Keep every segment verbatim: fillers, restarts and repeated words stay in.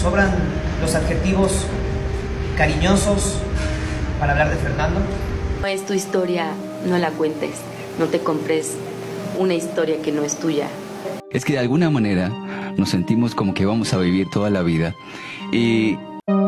sobran los adjetivos cariñosos para hablar de Fernando. No es tu historia, no la cuentes, no te compres una historia que no es tuya. Es que de alguna manera nos sentimos como que vamos a vivir toda la vida y...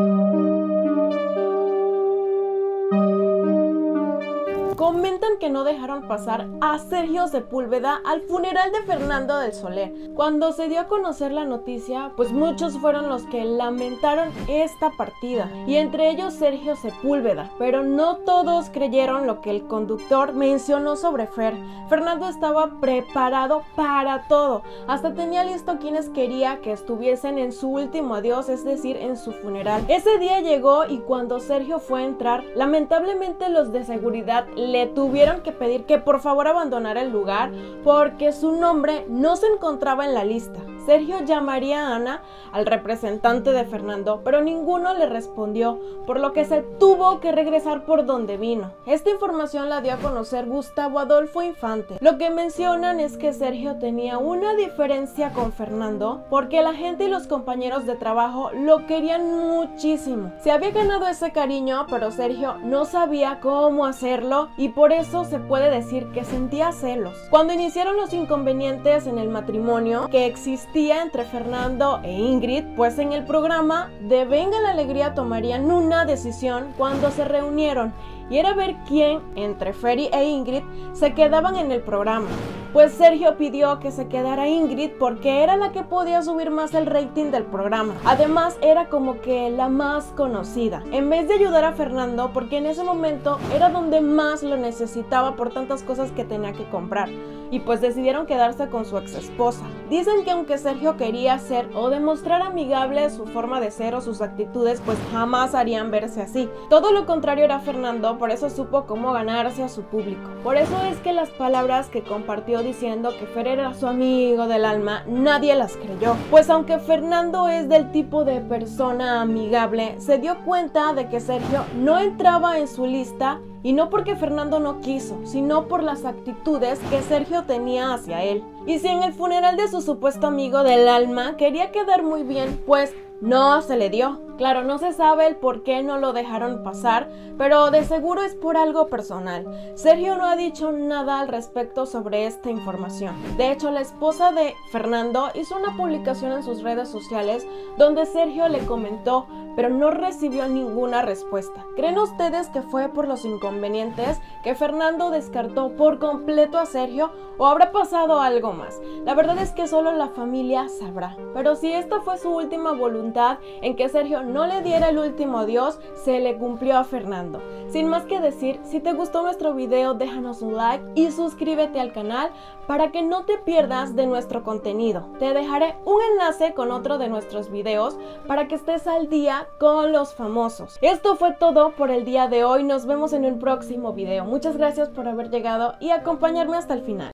Comentan que no dejaron pasar a Sergio Sepúlveda al funeral de Fernando del Soler. Cuando se dio a conocer la noticia, pues muchos fueron los que lamentaron esta partida, y entre ellos Sergio Sepúlveda, pero no todos creyeron lo que el conductor mencionó sobre Fer. Fernando estaba preparado para todo, hasta tenía listo quienes quería que estuviesen en su último adiós, es decir, en su funeral. Ese día llegó y cuando Sergio fue a entrar, lamentablemente los de seguridad le tuvieron que pedir que por favor abandonara el lugar porque su nombre no se encontraba en la lista. Sergio llamaría a Ana, al representante de Fernando, pero ninguno le respondió, por lo que se tuvo que regresar por donde vino. Esta información la dio a conocer Gustavo Adolfo Infante. Lo que mencionan es que Sergio tenía una diferencia con Fernando porque la gente y los compañeros de trabajo lo querían muchísimo. Se había ganado ese cariño, pero Sergio no sabía cómo hacerlo y por eso se puede decir que sentía celos. Cuando iniciaron los inconvenientes en el matrimonio que existía entre Fernando e Ingrid, pues en el programa de Venga la Alegría tomarían una decisión cuando se reunieron, y era ver quién entre Ferry e Ingrid se quedaban en el programa. Pues Sergio pidió que se quedara Ingrid porque era la que podía subir más el rating del programa. Además era como que la más conocida, en vez de ayudar a Fernando porque en ese momento era donde más lo necesitaba por tantas cosas que tenía que comprar. Y pues decidieron quedarse con su ex esposa. Dicen que aunque Sergio quería ser o demostrar amigable su forma de ser o sus actitudes, pues jamás harían verse así. Todo lo contrario era Fernando, por eso supo cómo ganarse a su público. Por eso es que las palabras que compartió diciendo que Fer era su amigo del alma, nadie las creyó. Pues aunque Fernando es del tipo de persona amigable, se dio cuenta de que Sergio no entraba en su lista. Y no porque Fernando no quiso, sino por las actitudes que Sergio tenía hacia él. Y si en el funeral de su supuesto amigo del alma quería quedar muy bien, pues no se le dio. Claro, no se sabe el por qué no lo dejaron pasar, pero de seguro es por algo personal. Sergio no ha dicho nada al respecto sobre esta información. De hecho, la esposa de Fernando hizo una publicación en sus redes sociales donde Sergio le comentó, pero no recibió ninguna respuesta. ¿Creen ustedes que fue por los inconvenientes que Fernando descartó por completo a Sergio o habrá pasado algo más? La verdad es que solo la familia sabrá. Pero si esta fue su última voluntad en que Sergio no le diera el último adiós, se le cumplió a Fernando. Sin más que decir, si te gustó nuestro video, déjanos un like y suscríbete al canal para que no te pierdas de nuestro contenido. Te dejaré un enlace con otro de nuestros videos para que estés al día con los famosos. Esto fue todo por el día de hoy, nos vemos en un próximo video. Muchas gracias por haber llegado y acompañarme hasta el final.